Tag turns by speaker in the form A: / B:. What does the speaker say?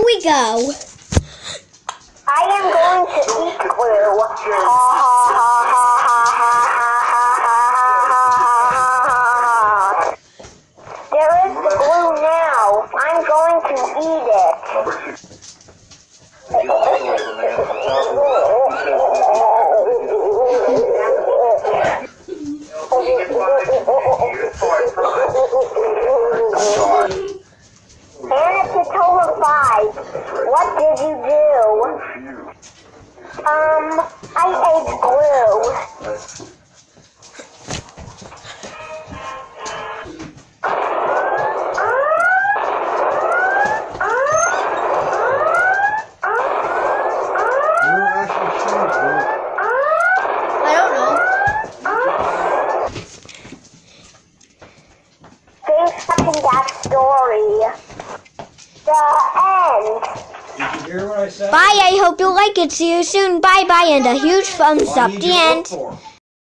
A: we go.
B: I am going to eat glue. There is the glue now. I'm going to eat it. Anitales5, what did you do? I ate glue.
A: I don't know.
B: Thanks for watching that story. The end.
C: Did you hear what I said?
A: Bye, I hope you like it. See you soon. Bye-bye, and a huge thumbs up. The end.